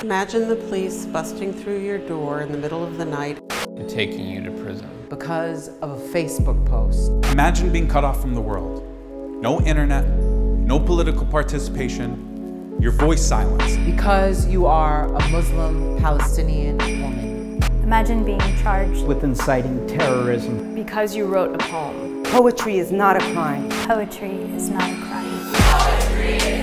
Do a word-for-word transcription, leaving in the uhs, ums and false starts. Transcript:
Imagine the police busting through your door in the middle of the night and taking you to prison because of a Facebook post. Imagine being cut off from the world. No internet, no political participation, your voice silenced. Because you are a Muslim Palestinian woman. Imagine being charged with inciting terrorism. Because you wrote a poem. Poetry is not a crime. Poetry is not a crime. Poetry.